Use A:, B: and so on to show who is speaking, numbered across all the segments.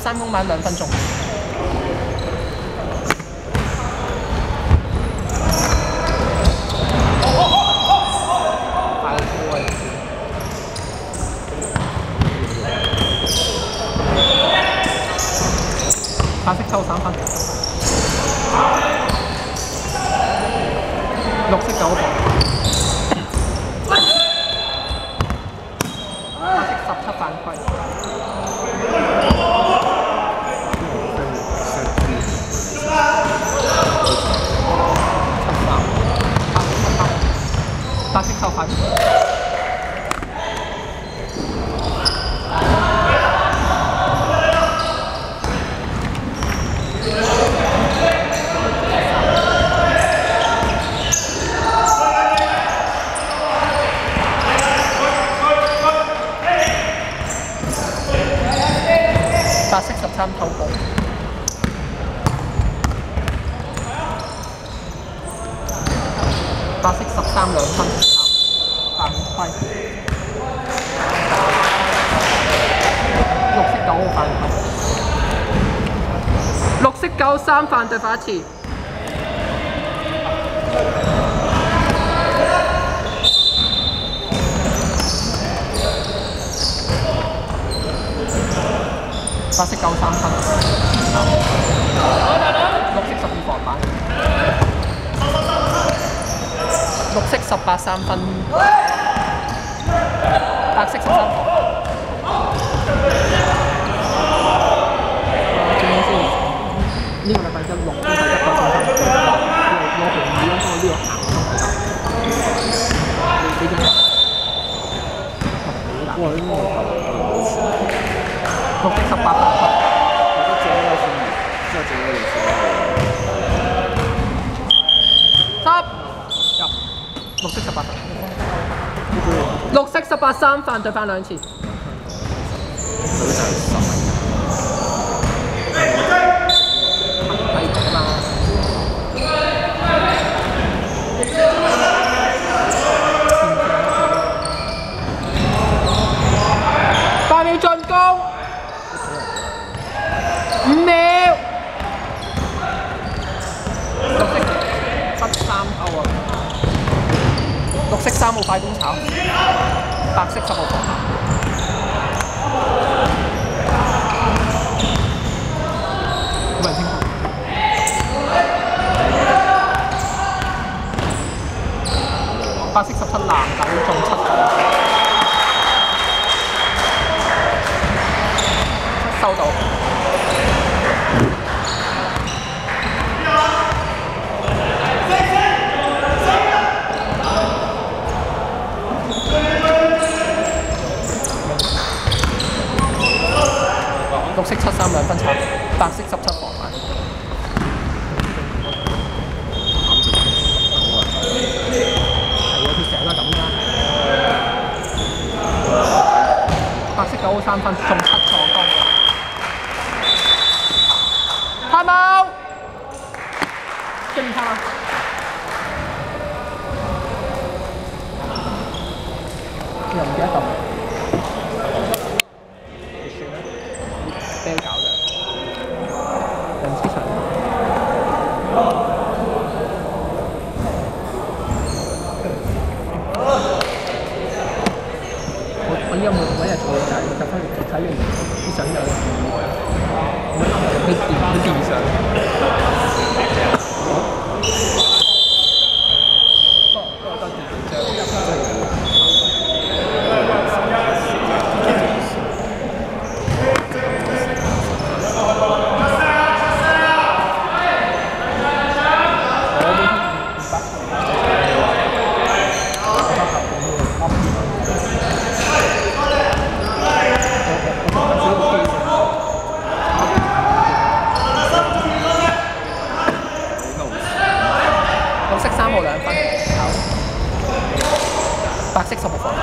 A: 3公版2分鐘。白色抽3分，綠色9分，白色17犯規。白色抽犯。白色13偷步，白色132分犯規，綠色9號犯規，綠色9 3犯對法池。白色9 3分，綠色12防板，綠色18 3分，白色13防。點樣先？呢個禮拜一6都係1個先生，攞紅魚啦，幫我呢個行都係得。你點？哇！呢個綠色18分，我都整咗先，之後整咗2次。入綠色18分，綠色18 3犯對翻2次。佢就係10。係㗎嘛。8秒進攻。5秒，綠色73歐啊，綠色3號快攻炒，白色10號防。冇人清楚。白色17藍底中7球，收到。綠色7 3 2分炒，白色17防板。係啊，佢成日都係咁㗎。白色9 3分，中7助攻。time out， 跟住他。又唔記得撳。搞嘅，人之常。我依家每日做嘅就係睇翻睇完啲相就去電相。不過電相。綠色3號2分，白色10號防。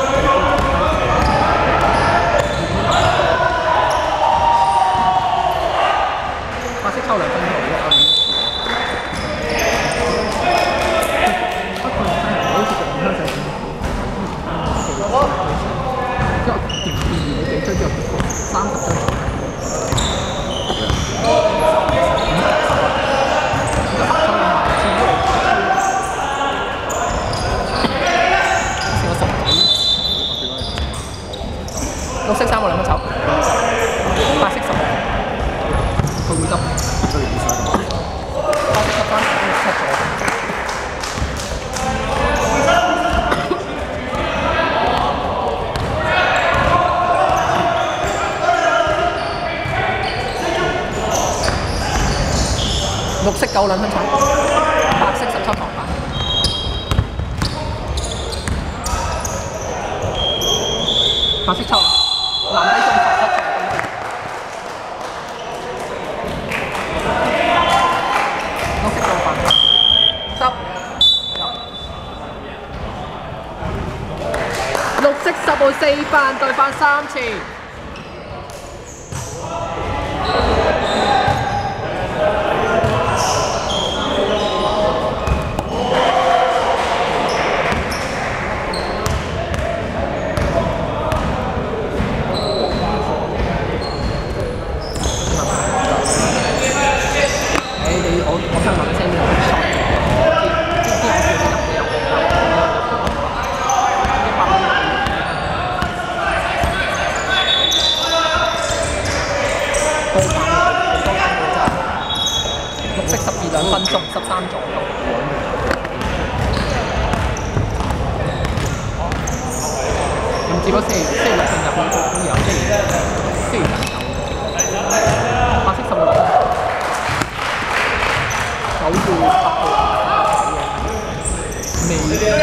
A: 白色抽2分好一啱。不過睇人好似就唔香仔咁。因為電你俾出之後30張。 綠色9兩分產，白色17防範。白色抽，藍底中17場。綠色9範10。綠色10號4範對翻3次。我想諗聲呢個 shot， 知我叫你入嘅入高反綠色12兩分鐘13左右。唔知嗰星期六定日本好似有星期日有白色16兩。9到8號未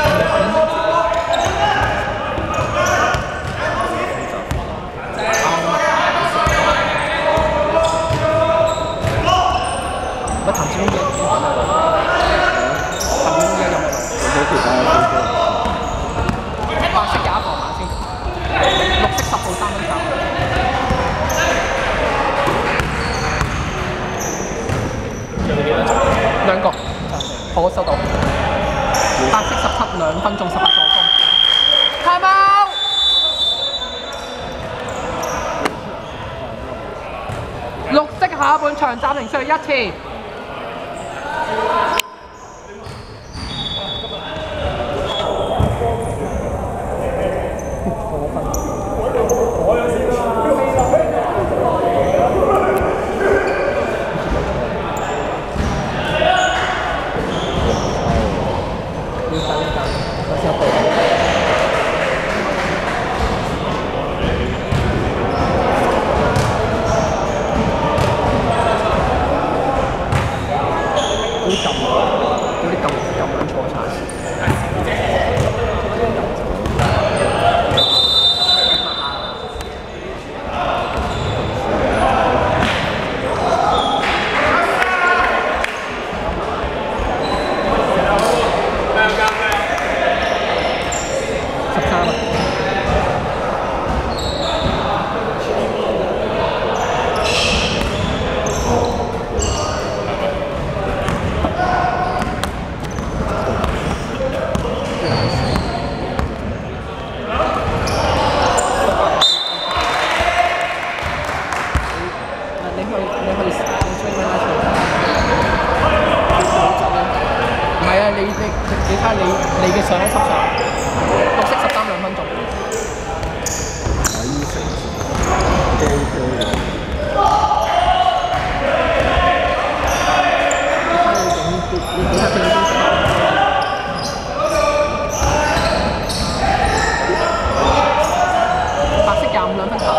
A: 我談資料嘅，談資料有冇？白色21防先，綠色10號3分球。兩個，好收到。白色17兩分鐘18助攻。Time out。綠色下半場暫停出去1次。你睇下你嘅上一輯上，綠色13兩分鐘。白色25兩分球。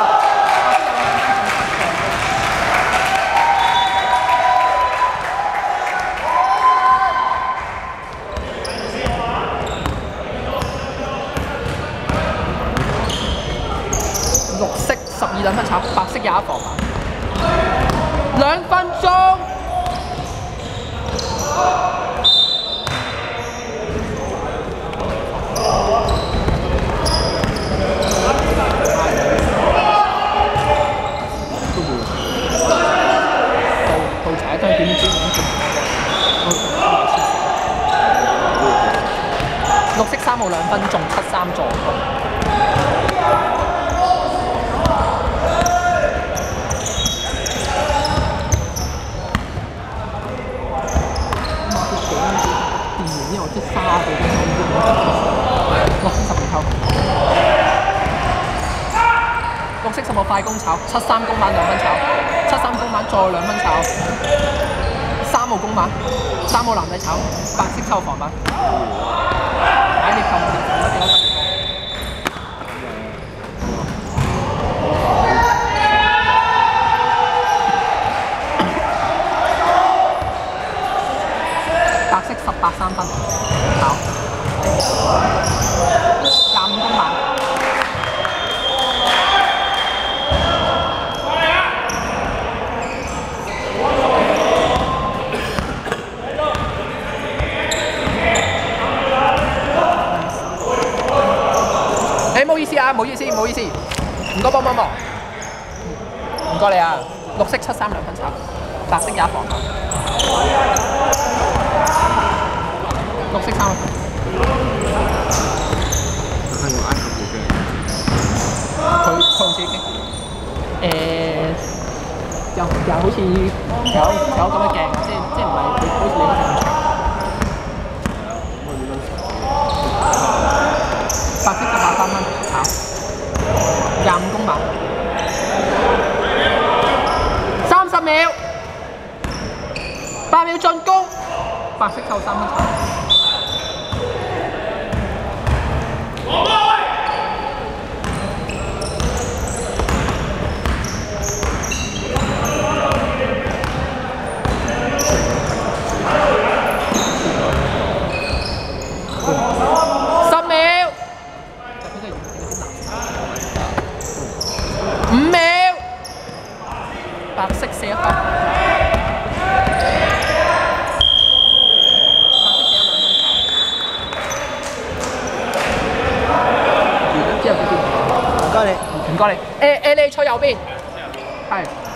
A: 綠色12兩分炒，白色21防範，2分鐘。到踩都係點知綠色3號2分鐘73助攻。即沙地嘅綠色12球，綠色10號快攻炒，73攻板2分炒，73攻板再2分炒，3號攻板，3號男仔炒，白色7號防板，擺你球 18-3分，跑25公板。唔好意思啊，唔好意思，唔好意思，唔該幫幫忙，唔該你啊，綠色7-3兩分炒，白色也防守，綠色3分。
B: 係用埃及嘅鏡。
A: 佢用自己機，又好似有咁嘅鏡，即係唔係好似你嗰隻咁長。白色18-3分炒，25公板，30秒，8秒進攻，白色扣3分炒。5秒，白色4分，白色4兩分炒，之後嗰邊，唔該你，你坐右邊，係。